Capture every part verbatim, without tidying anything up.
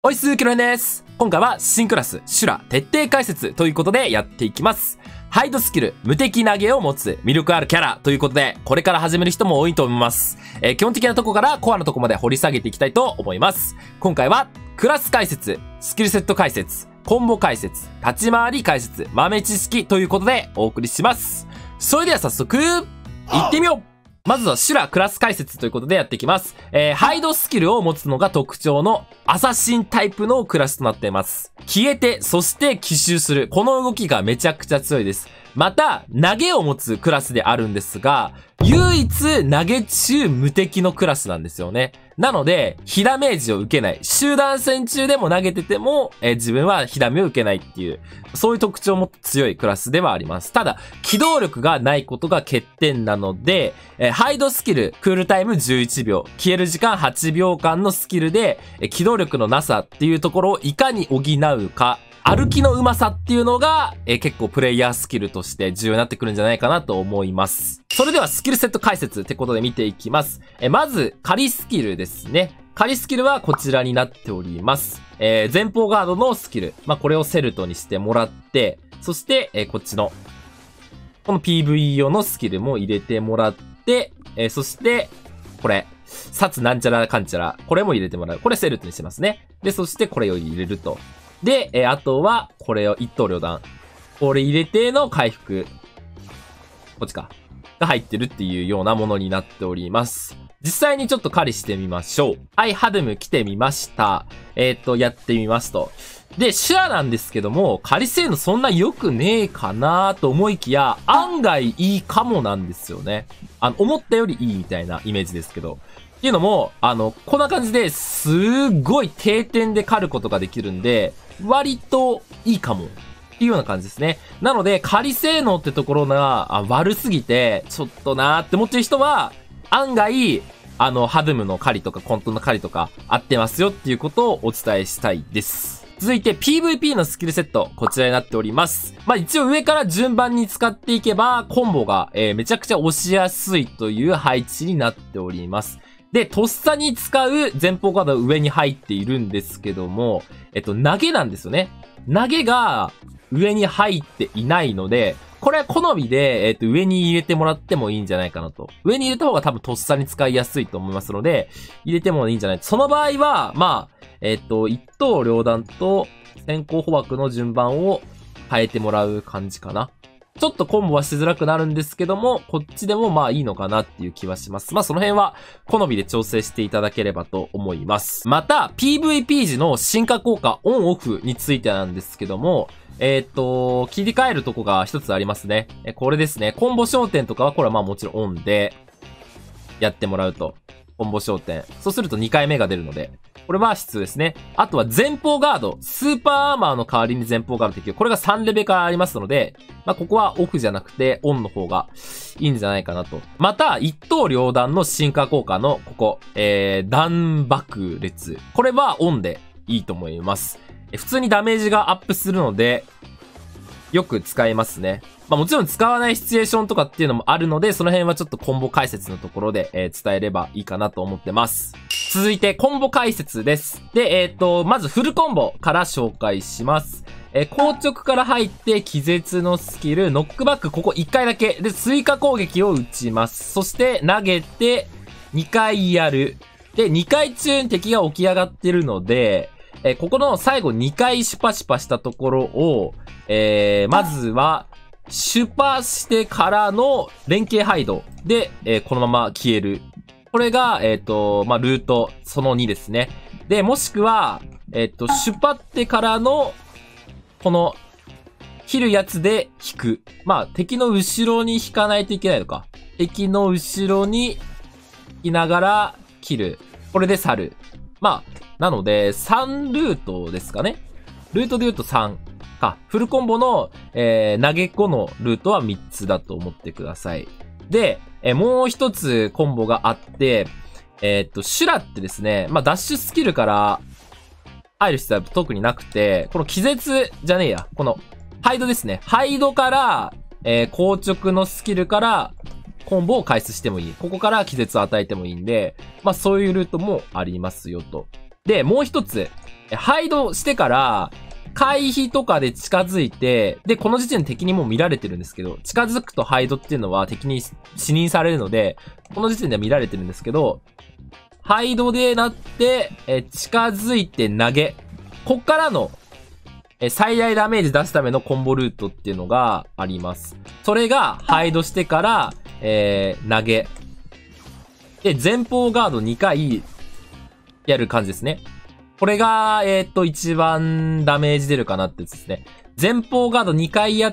おいすー、キロエンです。今回は新クラス、修羅徹底解説ということでやっていきます。ハイドスキル、無敵投げを持つ魅力あるキャラということで、これから始める人も多いと思います。えー、基本的なとこからコアなとこまで掘り下げていきたいと思います。今回は、クラス解説、スキルセット解説、コンボ解説、立ち回り解説、豆知識ということでお送りします。それでは早速、行ってみよう。まずは修羅クラス解説ということでやっていきます。えー、ハイドスキルを持つのが特徴のアサシンタイプのクラスとなっています。消えて、そして奇襲する。この動きがめちゃくちゃ強いです。また、投げを持つクラスであるんですが、唯一投げ中無敵のクラスなんですよね。なので、被ダメージを受けない。集団戦中でも投げてても、えー、自分は被ダメを受けないっていう、そういう特徴も強いクラスではあります。ただ、機動力がないことが欠点なので、えー、ハイドスキル、クールタイムじゅういちびょう、消える時間はちびょうかんのスキルで、えー、機動力のなさっていうところをいかに補うか、歩きの上手さっていうのが、えー、結構プレイヤースキルとして重要になってくるんじゃないかなと思います。それではスキルセット解説ってことで見ていきます。えー、まず、仮スキルですね。仮スキルはこちらになっております。えー、前方ガードのスキル。まあ、これをセルトにしてもらって、そして、えー、こっちの、この ピーブイ 用のスキルも入れてもらって、えー、そして、これ、殺なんちゃらかんちゃら。これも入れてもらう。これセルトにしてますね。で、そしてこれを入れると。で、えー、あとは、これを一刀両断。これ入れての回復。こっちか。が入ってるっていうようなものになっております。実際にちょっと狩りしてみましょう。はい、ハドゥム来てみました。えー、っと、やってみますと。で、シュアなんですけども、狩り性能そんな良くねえかなと思いきや、案外いいかもなんですよね。あの、思ったよりいいみたいなイメージですけど。っていうのも、あの、こんな感じですっごい低点で狩ることができるんで、割といいかも。っていうような感じですね。なので、狩り性能ってところが悪すぎて、ちょっとなーって思ってる人は、案外、あの、ハドゥムの狩りとか、コントの狩りとか、合ってますよっていうことをお伝えしたいです。続いて ピーブイピー のスキルセット、こちらになっております。まあ一応上から順番に使っていけば、コンボが、えー、めちゃくちゃ押しやすいという配置になっております。で、とっさに使う前方ガードは上に入っているんですけども、えっと、投げなんですよね。投げが上に入っていないので、これは好みで、えっと、上に入れてもらってもいいんじゃないかなと。上に入れた方が多分とっさに使いやすいと思いますので、入れてもいいんじゃない。その場合は、まあ、えっと、一刀両断と先行捕獲の順番を変えてもらう感じかな。ちょっとコンボはしづらくなるんですけども、こっちでもまあいいのかなっていう気はします。まあその辺は好みで調整していただければと思います。また、ピーブイピー 時の進化効果オンオフについてなんですけども、えー、っと、切り替えるとこが一つありますね。え、これですね。コンボ焦点とかはこれはまあもちろんオンでやってもらうと。コンボ焦点。そうするとにかいめが出るので。これは必要ですね。あとは前方ガード。スーパーアーマーの代わりに前方ガード適用。これがさんレベルからありますので、まあ、ここはオフじゃなくてオンの方がいいんじゃないかなと。また、一刀両断の進化効果のここ、えー、弾爆裂。これはオンでいいと思います。普通にダメージがアップするので、よく使えますね。まあもちろん使わないシチュエーションとかっていうのもあるので、その辺はちょっとコンボ解説のところで、えー、伝えればいいかなと思ってます。続いてコンボ解説です。で、えっと、まずフルコンボから紹介します。えー、硬直から入って気絶のスキル、ノックバックここいっかいだけ。で、追加攻撃を打ちます。そして投げてにかいやる。で、にかい中に敵が起き上がってるので、えー、ここの最後にかいシュパシュパしたところを、えー、まずは、シュパしてからの連携ハイドで、えー、このまま消える。これが、えっと、まあ、ルートそのにですね。で、もしくは、えっと、シュパってからの、この、切るやつで引く。まあ、敵の後ろに引かないといけないのか。敵の後ろに引きながら切る。これで去る。まあ、なので、さんルートですかね。ルートで言うとさんか。フルコンボの、えー、投げ子のルートはみっつだと思ってください。で、えー、もう一つコンボがあって、えー、っと、シュラってですね、まあ、ダッシュスキルから入る必要は特になくて、この気絶じゃねえや。この、ハイドですね。ハイドから、えー、硬直のスキルから、コンボを開始してもいい。ここから気絶を与えてもいいんで、まあそういうルートもありますよと。で、もう一つ、 ハイドしてから、回避とかで近づいて、で、この時点で敵にもう見られてるんですけど、近づくとハイドっていうのは敵に死認されるので、この時点では見られてるんですけど、ハイドでなって、え近づいて投げ。こっからの、え最大ダメージ出すためのコンボルートっていうのがあります。それが、ハイドしてから、えー、投げ。で、前方ガードにかい、やる感じですね。これが、えっと、一番ダメージ出るかなってやつですね。前方ガードにかいやって、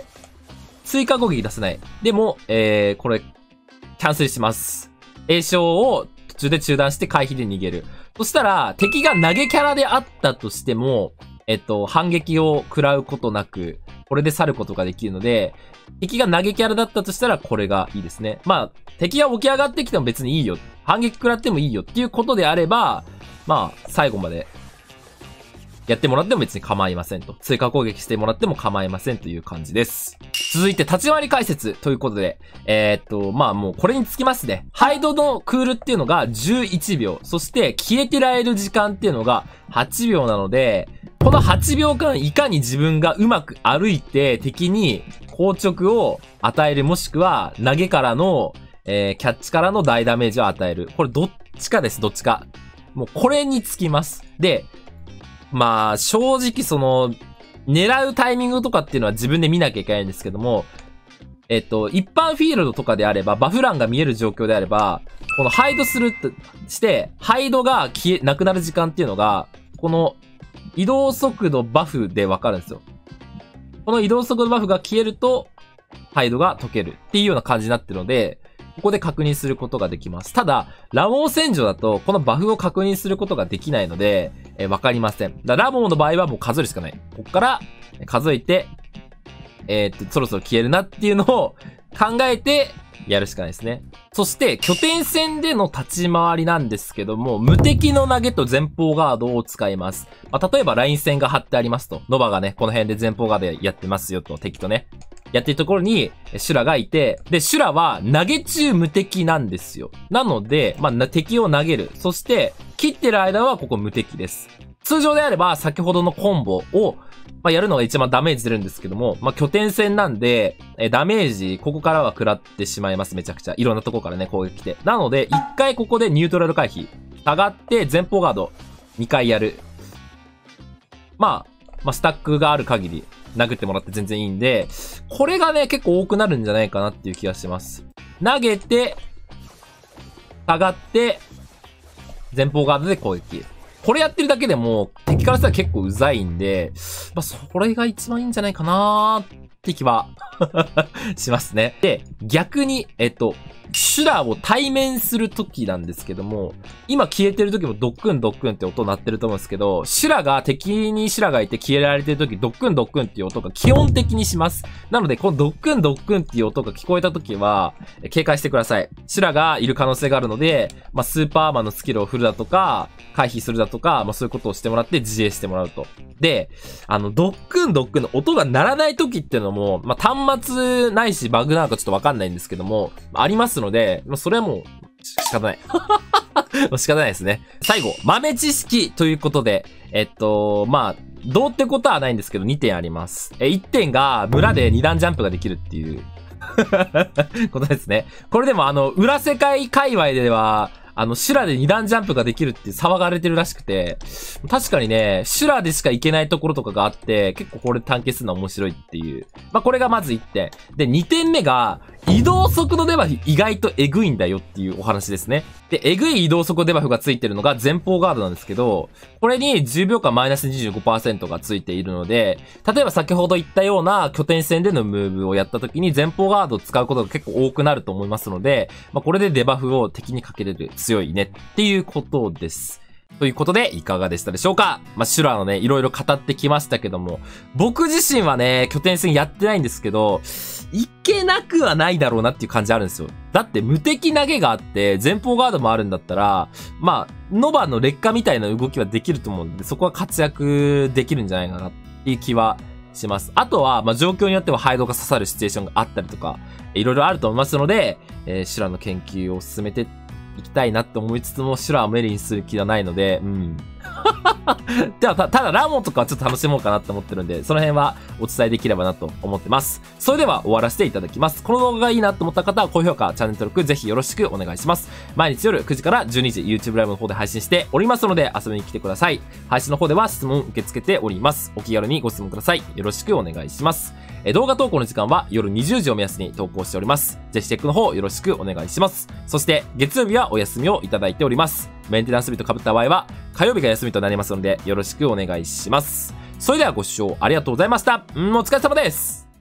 追加攻撃出せない。でも、えー、これ、キャンセルします。栄翔を途中で中断して回避で逃げる。そしたら、敵が投げキャラであったとしても、えっと、反撃を食らうことなく、これで去ることができるので、敵が投げキャラだったとしたら、これがいいですね。まあ、敵が起き上がってきても別にいいよ。反撃食らってもいいよっていうことであれば、まあ、最後まで、やってもらっても別に構いませんと。追加攻撃してもらっても構いませんという感じです。続いて、立ち回り解説ということで、えー、っと、まあもうこれにつきますね。ハイドのクールっていうのがじゅういちびょう。そして、消えてられる時間っていうのがはちびょうなので、このはちびょうかんいかに自分がうまく歩いて敵に硬直を与える、もしくは投げからの、えー、キャッチからの大ダメージを与える。これどっちかです、どっちか。もうこれにつきます。で、まあ、正直その、狙うタイミングとかっていうのは自分で見なきゃいけないんですけども、えっと、一般フィールドとかであれば、バフ欄が見える状況であれば、このハイドするってして、ハイドが消え、なくなる時間っていうのが、この移動速度バフでわかるんですよ。この移動速度バフが消えると、ハイドが解けるっていうような感じになってるので、ここで確認することができます。ただ、ラモー戦場だと、このバフを確認することができないので、えー、わかりません。だラモーの場合はもう数えるしかない。ここから数えて、えー、っと、そろそろ消えるなっていうのを考えてやるしかないですね。そして、拠点戦での立ち回りなんですけども、無敵の投げと前方ガードを使います。まあ、例えばライン線が張ってありますと。ノバがね、この辺で前方ガードやってますよと、敵とね。やってるところに、シュラがいて、で、シュラは投げ中無敵なんですよ。なので、まあ、敵を投げる。そして、切ってる間はここ無敵です。通常であれば、先ほどのコンボを、まあ、やるのが一番ダメージ出るんですけども、まあ、拠点戦なんで、え、ダメージ、ここからは食らってしまいます。めちゃくちゃ。いろんなところからね、攻撃来て。なので、一回ここでニュートラル回避。下がって、前方ガード、にかいやる。まあ、まあ、スタックがある限り、殴ってもらって全然いいんで、これがね、結構多くなるんじゃないかなっていう気がします。投げて、下がって、前方ガードで攻撃。これやってるだけでも、敵からしたら結構うざいんで、まあ、それが一番いいんじゃないかなーって気はしますね。で、逆に、えっと、シュラを対面するときなんですけども、今消えてるときもドックンドックンって音鳴ってると思うんですけど、シュラが敵にシュラがいて消えられてるとき、ドックンドックンっていう音が基本的にします。なので、このドックンドックンっていう音が聞こえたときは、警戒してください。シュラがいる可能性があるので、まあ、スーパーマンのスキルを振るだとか、回避するだとか、まあ、そういうことをしてもらって自衛してもらうと。で、あの、ドックンドックンの音が鳴らないときっていうのも、まあ、端末ないしバグなのかちょっとわかんないんですけども、ありますので、まあ、それはもう、仕方ない。仕方ないですね。最後、豆知識ということで、えっと、まあ、どうってことはないんですけど、にてんあります。え、いってんが、村でに段ジャンプができるっていうことですね。これでもあの、裏世界界隈では、あの、シュラでに段ジャンプができるって騒がれてるらしくて、確かにね、シュラでしか行けないところとかがあって、結構これ探検するのは面白いっていう。まあ、これがまずいってん。で、にてんめが、移動速度デバフ意外とエグいんだよっていうお話ですね。で、エグい移動速度デバフがついてるのが前方ガードなんですけど、これにじゅうびょうかんマイナス にじゅうごパーセント がついているので、例えば先ほど言ったような拠点戦でのムーブをやった時に前方ガードを使うことが結構多くなると思いますので、まあ、これでデバフを敵にかけれる強いねっていうことです。ということで、いかがでしたでしょうか？まあ、シュラのね、いろいろ語ってきましたけども、僕自身はね、拠点戦やってないんですけど、いけなくはないだろうなっていう感じあるんですよ。だって無敵投げがあって、前方ガードもあるんだったら、まあ、ノバの劣化みたいな動きはできると思うんで、そこは活躍できるんじゃないかなっていう気はします。あとは、まあ、状況によってはハイドが刺さるシチュエーションがあったりとか、いろいろあると思いますので、えー、シュラの研究を進めて行きたいなって思いつつも、シュラはメリにする気はないので、うん。 ではた、ただラモとかはちょっと楽しもうかなって思ってるんで、その辺はお伝えできればなと思ってます。それでは終わらせていただきます。この動画がいいなと思った方は高評価、チャンネル登録ぜひよろしくお願いします。毎日夜くじからじゅうにじ YouTube ライブの方で配信しておりますので遊びに来てください。配信の方では質問受け付けております。お気軽にご質問ください。よろしくお願いします。え動画投稿の時間は夜にじゅうじを目安に投稿しております。ぜひチェックの方よろしくお願いします。そして月曜日はお休みをいただいております。メンテナンス日と被った場合は火曜日が休みとなりますのでよろしくお願いします。それではご視聴ありがとうございました。うん、お疲れ様です。